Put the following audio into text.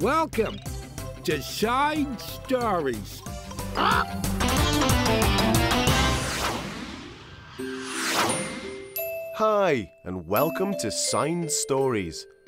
Welcome to Side Stories. Hi, and welcome to Signed Stories,